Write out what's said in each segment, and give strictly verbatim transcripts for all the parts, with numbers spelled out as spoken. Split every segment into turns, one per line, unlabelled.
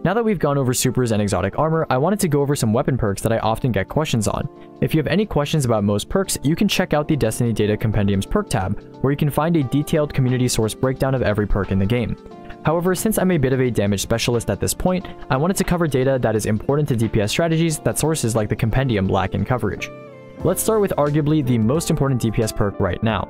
Now that we've gone over supers and exotic armor, I wanted to go over some weapon perks that I often get questions on. If you have any questions about most perks, you can check out the Destiny Data Compendium's perk tab, where you can find a detailed community source breakdown of every perk in the game. However, since I'm a bit of a damage specialist at this point, I wanted to cover data that is important to D P S strategies that sources like the Compendium lack in coverage. Let's start with arguably the most important D P S perk right now.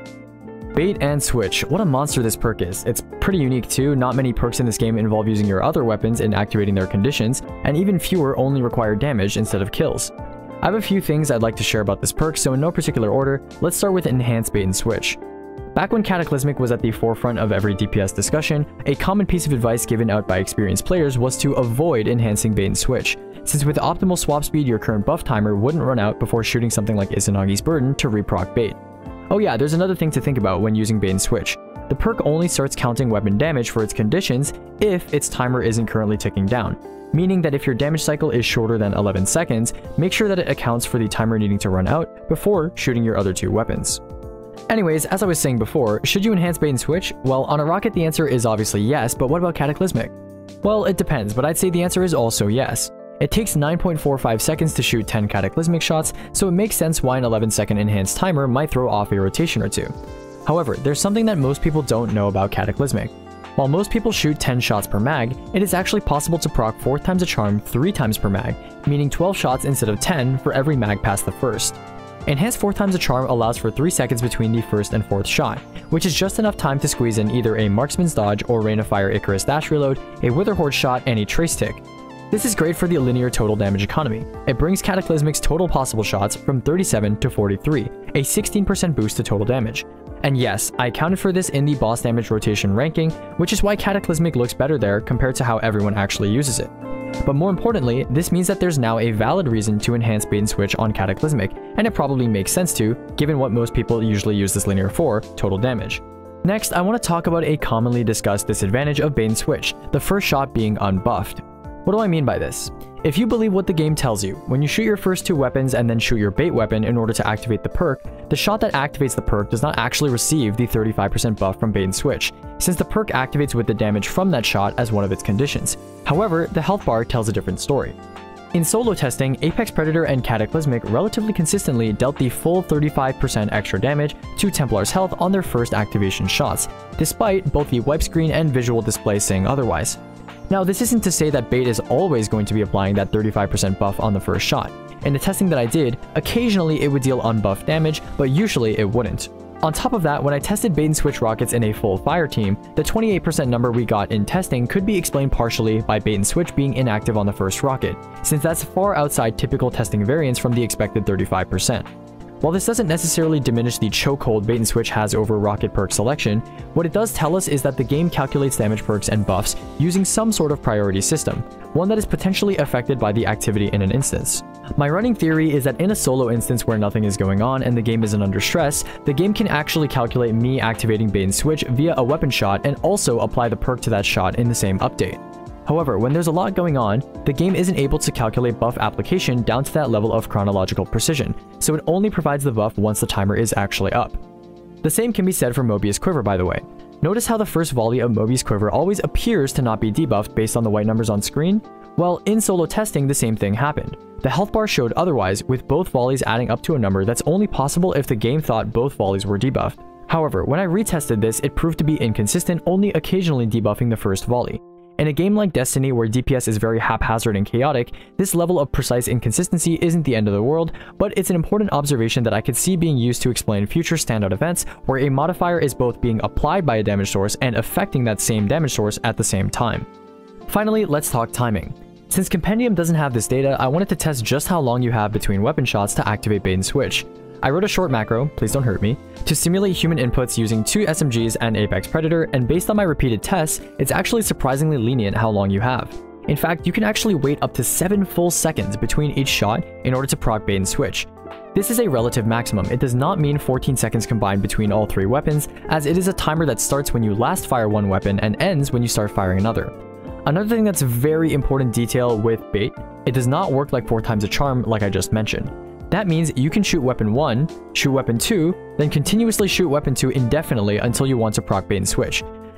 Bait and Switch. What a monster this perk is. It's pretty unique too. Not many perks in this game involve using your other weapons in activating their conditions, and even fewer only require damage instead of kills. I have a few things I'd like to share about this perk, so in no particular order, let's start with Enhanced Bait and Switch. Back when Cataclysmic was at the forefront of every D P S discussion, a common piece of advice given out by experienced players was to avoid enhancing Bait and Switch, since with optimal swap speed your current buff timer wouldn't run out before shooting something like Izanagi's Burden to reproc bait. Oh yeah, there's another thing to think about when using Bait and Switch. The perk only starts counting weapon damage for its conditions if its timer isn't currently ticking down, meaning that if your damage cycle is shorter than eleven seconds, make sure that it accounts for the timer needing to run out before shooting your other two weapons. Anyways, as I was saying before, should you enhance Bait and Switch? Well, on a rocket the answer is obviously yes, but what about Cataclysmic? Well, it depends, but I'd say the answer is also yes. It takes nine point four five seconds to shoot ten Cataclysmic shots, so it makes sense why an eleven second enhanced timer might throw off a rotation or two. However, there's something that most people don't know about Cataclysmic. While most people shoot ten shots per mag, it is actually possible to proc four times a charm three times per mag, meaning twelve shots instead of ten for every mag past the first. Enhanced four times a charm allows for three seconds between the first and fourth shot, which is just enough time to squeeze in either a Marksman's Dodge or Rain of Fire Icarus dash reload, a Wither Horde shot, and a Trace Tick. This is great for the linear total damage economy. It brings Cataclysmic's total possible shots from thirty-seven to forty-three, a sixteen percent boost to total damage. And yes, I accounted for this in the boss damage rotation ranking, which is why Cataclysmic looks better there compared to how everyone actually uses it. But more importantly, this means that there's now a valid reason to enhance Bait and Switch on Cataclysmic, and it probably makes sense to, given what most people usually use this linear for, total damage. Next, I want to talk about a commonly discussed disadvantage of Bait and Switch, the first shot being unbuffed. What do I mean by this? If you believe what the game tells you, when you shoot your first two weapons and then shoot your bait weapon in order to activate the perk, the shot that activates the perk does not actually receive the thirty-five percent buff from Bait and Switch, since the perk activates with the damage from that shot as one of its conditions. However, the health bar tells a different story. In solo testing, Apex Predator and Cataclysmic relatively consistently dealt the full thirty-five percent extra damage to Templar's health on their first activation shots, despite both the wipe screen and visual display saying otherwise. Now, this isn't to say that Bait is always going to be applying that thirty-five percent buff on the first shot. In the testing that I did, occasionally it would deal unbuffed damage, but usually it wouldn't. On top of that, when I tested Bait and Switch rockets in a full fire team, the twenty-eight percent number we got in testing could be explained partially by Bait and Switch being inactive on the first rocket, since that's far outside typical testing variance from the expected thirty-five percent. While this doesn't necessarily diminish the chokehold Bait and Switch has over rocket perk selection, what it does tell us is that the game calculates damage perks and buffs using some sort of priority system, one that is potentially affected by the activity in an instance. My running theory is that in a solo instance where nothing is going on and the game isn't under stress, the game can actually calculate me activating Bait and Switch via a weapon shot and also apply the perk to that shot in the same update. However, when there's a lot going on, the game isn't able to calculate buff application down to that level of chronological precision, so it only provides the buff once the timer is actually up. The same can be said for Mobius Quiver, by the way. Notice how the first volley of Mobius Quiver always appears to not be debuffed based on the white numbers on screen? Well, in solo testing, the same thing happened. The health bar showed otherwise, with both volleys adding up to a number that's only possible if the game thought both volleys were debuffed. However, when I retested this, it proved to be inconsistent, only occasionally debuffing the first volley. In a game like Destiny, where D P S is very haphazard and chaotic, this level of precise inconsistency isn't the end of the world, but it's an important observation that I could see being used to explain future standout events where a modifier is both being applied by a damage source and affecting that same damage source at the same time. Finally, let's talk timing. Since Compendium doesn't have this data, I wanted to test just how long you have between weapon shots to activate Bait and Switch. I wrote a short macro, please don't hurt me, to simulate human inputs using two S M Gs and Apex Predator, and based on my repeated tests, it's actually surprisingly lenient how long you have. In fact, you can actually wait up to seven full seconds between each shot in order to proc Bait and Switch. This is a relative maximum. It does not mean fourteen seconds combined between all three weapons, as it is a timer that starts when you last fire one weapon and ends when you start firing another. Another thing that's a very important detail with Bait, it does not work like four times a charm like I just mentioned. That means you can shoot weapon one, shoot weapon two, then continuously shoot weapon two indefinitely until you want to proc Bait and Switch.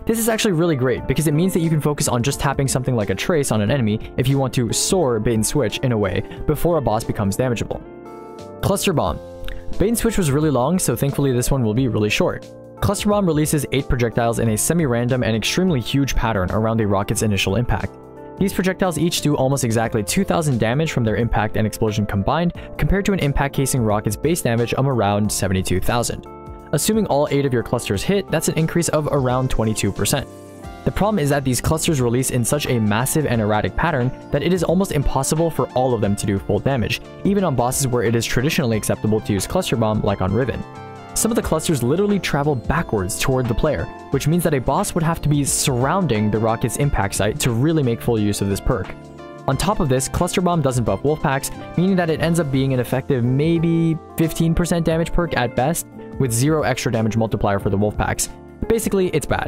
This is actually really great because it means that you can focus on just tapping something like a trace on an enemy if you want to soar bait and switch in a way before a boss becomes damageable. Cluster Bomb. Bait and switch was really long, so thankfully this one will be really short. Cluster Bomb releases eight projectiles in a semi-random and extremely huge pattern around a rocket's initial impact. These projectiles each do almost exactly two thousand damage from their impact and explosion combined, compared to an impact casing rocket's base damage of around seventy-two thousand. Assuming all eight of your clusters hit, that's an increase of around twenty-two percent. The problem is that these clusters release in such a massive and erratic pattern that it is almost impossible for all of them to do full damage, even on bosses where it is traditionally acceptable to use Cluster Bomb like on Riven. Some of the clusters literally travel backwards toward the player, which means that a boss would have to be surrounding the rocket's impact site to really make full use of this perk. On top of this, Cluster Bomb doesn't buff wolf packs, meaning that it ends up being an effective maybe fifteen percent damage perk at best, with zero extra damage multiplier for the wolf packs. Basically, it's bad.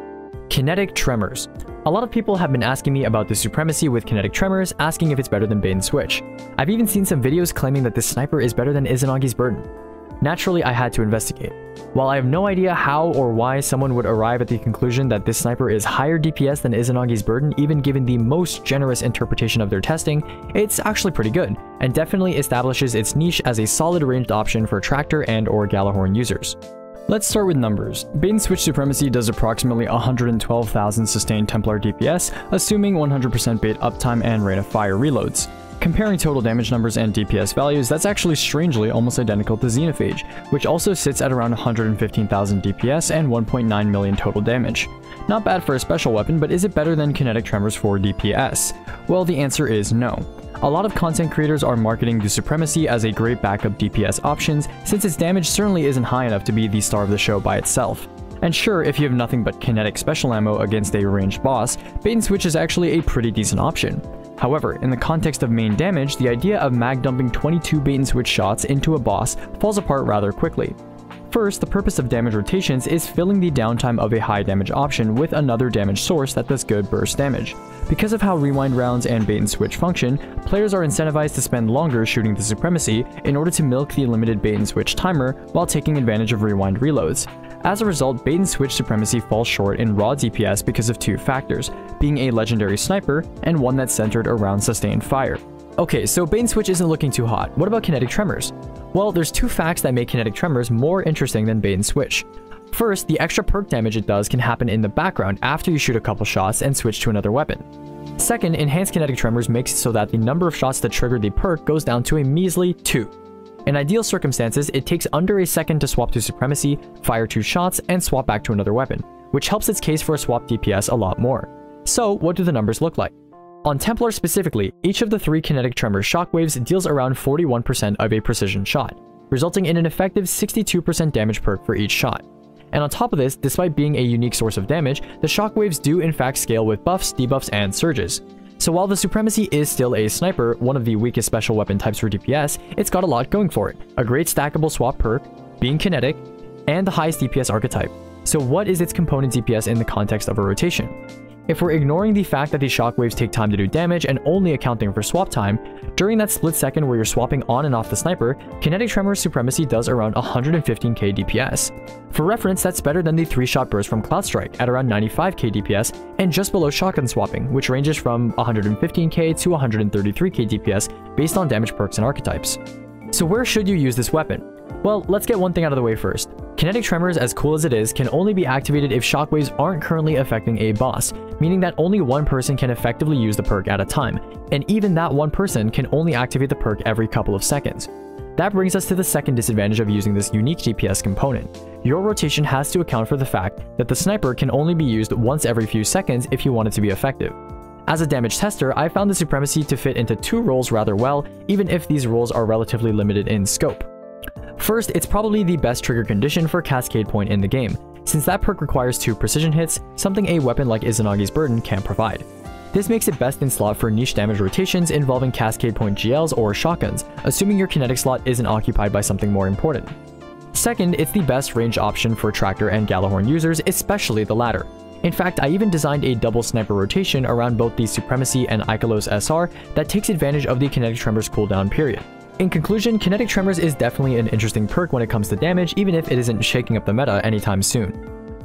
Kinetic Tremors. A lot of people have been asking me about the Supremacy with Kinetic Tremors, asking if it's better than Bait and Switch. I've even seen some videos claiming that this sniper is better than Izanagi's Burden. Naturally, I had to investigate. While I have no idea how or why someone would arrive at the conclusion that this sniper is higher D P S than Izanagi's Burden, even given the most generous interpretation of their testing, it's actually pretty good, and definitely establishes its niche as a solid ranged option for Tractor and or Gjallarhorn users. Let's start with numbers. Bait and Switch Supremacy does approximately one hundred twelve thousand sustained Templar D P S, assuming one hundred percent bait uptime and rate of fire reloads. Comparing total damage numbers and D P S values, that's actually strangely almost identical to Xenophage, which also sits at around one hundred fifteen thousand D P S and one point nine million total damage. Not bad for a special weapon, but is it better than Kinetic Tremors for D P S? Well, the answer is no. A lot of content creators are marketing the Supremacy as a great backup D P S option, since its damage certainly isn't high enough to be the star of the show by itself. And sure, if you have nothing but kinetic special ammo against a ranged boss, Bait and Switch is actually a pretty decent option. However, in the context of main damage, the idea of mag dumping twenty-two bait and switch shots into a boss falls apart rather quickly. First, the purpose of damage rotations is filling the downtime of a high damage option with another damage source that does good burst damage. Because of how rewind rounds and bait and switch function, players are incentivized to spend longer shooting the Supremacy in order to milk the limited bait and switch timer while taking advantage of rewind reloads. As a result, Bait and Switch Supremacy falls short in raw D P S because of two factors, being a legendary sniper and one that's centered around sustained fire. Okay, so Bait and Switch isn't looking too hot. What about Kinetic Tremors? Well, there's two facts that make Kinetic Tremors more interesting than Bait and Switch. First, the extra perk damage it does can happen in the background after you shoot a couple shots and switch to another weapon. Second, Enhanced Kinetic Tremors makes it so that the number of shots that trigger the perk goes down to a measly two. In ideal circumstances, it takes under a second to swap to Supremacy, fire two shots, and swap back to another weapon, which helps its case for a swap D P S a lot more. So, what do the numbers look like? On Templar specifically, each of the three Kinetic Tremor shockwaves deals around forty-one percent of a precision shot, resulting in an effective sixty-two percent damage perk for each shot. And on top of this, despite being a unique source of damage, the shockwaves do in fact scale with buffs, debuffs, and surges. So while the Supremacy is still a sniper, one of the weakest special weapon types for D P S, it's got a lot going for it. A great stackable swap perk, being kinetic, and the highest D P S archetype. So what is its component D P S in the context of a rotation? If we're ignoring the fact that these shockwaves take time to do damage and only accounting for swap time, during that split second where you're swapping on and off the sniper, Kinetic Tremors Supremacy does around one hundred fifteen K D P S. For reference, that's better than the three shot burst from Cloudstrike at around ninety-five K D P S and just below shotgun swapping, which ranges from one hundred fifteen K to one hundred thirty-three K D P S based on damage perks and archetypes. So where should you use this weapon? Well, let's get one thing out of the way first. Kinetic Tremors, as cool as it is, can only be activated if shockwaves aren't currently affecting a boss, meaning that only one person can effectively use the perk at a time, and even that one person can only activate the perk every couple of seconds. That brings us to the second disadvantage of using this unique D P S component. Your rotation has to account for the fact that the sniper can only be used once every few seconds if you want it to be effective. As a damage tester, I found the Supremacy to fit into two roles rather well, even if these roles are relatively limited in scope. First, it's probably the best trigger condition for Cascade Point in the game, since that perk requires two precision hits, something a weapon like Izanagi's Burden can't provide. This makes it best in slot for niche damage rotations involving Cascade Point G Ls or shotguns, assuming your kinetic slot isn't occupied by something more important. Second, it's the best range option for Tractor and Gjallarhorn users, especially the latter. In fact, I even designed a double sniper rotation around both the Supremacy and Ikelos S R that takes advantage of the Kinetic Tremors cooldown period. In conclusion, Kinetic Tremors is definitely an interesting perk when it comes to damage, even if it isn't shaking up the meta anytime soon.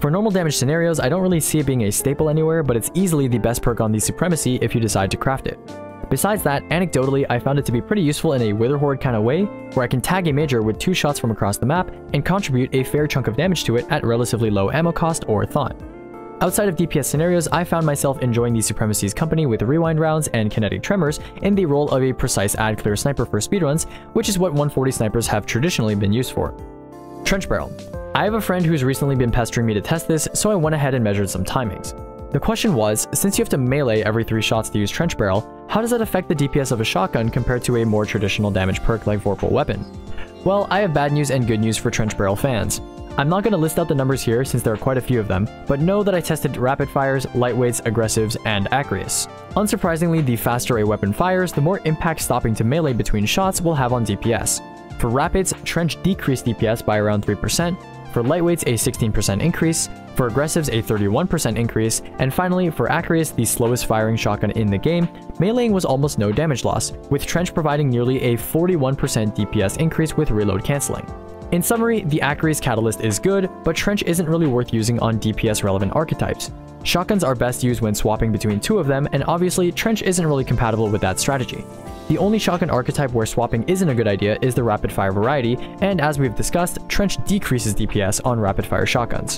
For normal damage scenarios, I don't really see it being a staple anywhere, but it's easily the best perk on the Supremacy if you decide to craft it. Besides that, anecdotally, I found it to be pretty useful in a Wither Horde kind of way, where I can tag a major with two shots from across the map and contribute a fair chunk of damage to it at relatively low ammo cost or thought. Outside of D P S scenarios, I found myself enjoying the Supremacy's company with Rewind Rounds and Kinetic Tremors in the role of a precise ad clear sniper for speedruns, which is what one forty snipers have traditionally been used for. Trench Barrel. I have a friend who's recently been pestering me to test this, so I went ahead and measured some timings. The question was, since you have to melee every three shots to use Trench Barrel, how does that affect the D P S of a shotgun compared to a more traditional damage perk like Vorpal Weapon? Well, I have bad news and good news for Trench Barrel fans. I'm not going to list out the numbers here since there are quite a few of them, but know that I tested rapid fires, lightweights, aggressives, and Acreus. Unsurprisingly, the faster a weapon fires, the more impact stopping to melee between shots will have on D P S. For rapids, Trench decreased D P S by around three percent, for lightweights a sixteen percent increase, for aggressives a thirty-one percent increase, and finally for Acreus, the slowest firing shotgun in the game, meleeing was almost no damage loss, with Trench providing nearly a forty-one percent D P S increase with reload cancelling. In summary, the Acreus catalyst is good, but Trench isn't really worth using on D P S relevant archetypes. Shotguns are best used when swapping between two of them, and obviously Trench isn't really compatible with that strategy. The only shotgun archetype where swapping isn't a good idea is the rapid fire variety, and as we've discussed, Trench decreases D P S on rapid fire shotguns.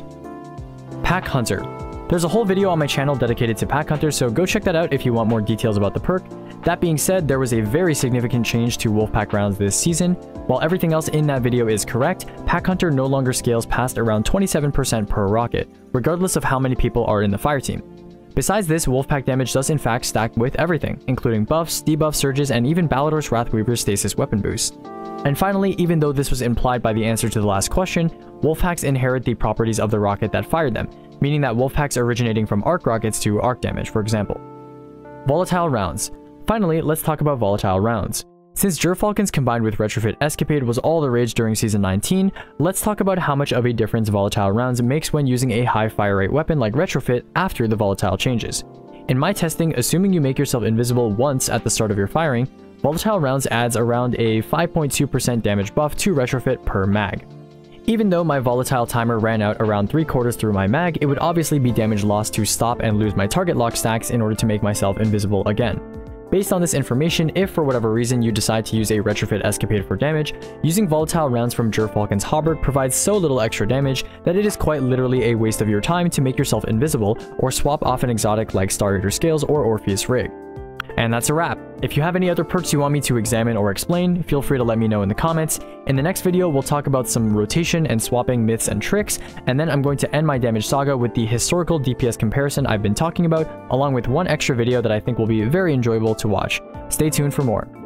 Pack Hunter. There's a whole video on my channel dedicated to Pack Hunter, so go check that out if you want more details about the perk. That being said, there was a very significant change to Wolfpack rounds this season. While everything else in that video is correct, Pack Hunter no longer scales past around twenty-seven percent per rocket, regardless of how many people are in the fire team. Besides this, Wolfpack damage does in fact stack with everything, including buffs, debuff surges, and even Ballador's Wrathweaver's stasis weapon boost. And finally, even though this was implied by the answer to the last question, Wolfpacks inherit the properties of the rocket that fired them, meaning that Wolfpacks originating from arc rockets do arc damage, for example. Volatile Rounds. Finally, let's talk about Volatile Rounds. Since Gerfalcon's combined with Retrofit Escapade was all the rage during Season nineteen, let's talk about how much of a difference Volatile Rounds makes when using a high fire rate weapon like Retrofit after the Volatile changes. In my testing, assuming you make yourself invisible once at the start of your firing, Volatile Rounds adds around a five point two percent damage buff to Retrofit per mag. Even though my Volatile timer ran out around three quarters through my mag, it would obviously be damage loss to stop and lose my target lock stacks in order to make myself invisible again. Based on this information, if for whatever reason you decide to use a Retrofit Escapade for damage, using Volatile Rounds from Gerfalcon's Hauberk provides so little extra damage that it is quite literally a waste of your time to make yourself invisible or swap off an exotic like Star Eater Scales or Orpheus Rig. And that's a wrap. If you have any other perks you want me to examine or explain, feel free to let me know in the comments. In the next video, we'll talk about some rotation and swapping myths and tricks, and then I'm going to end my damage saga with the historical D P S comparison I've been talking about, along with one extra video that I think will be very enjoyable to watch. Stay tuned for more.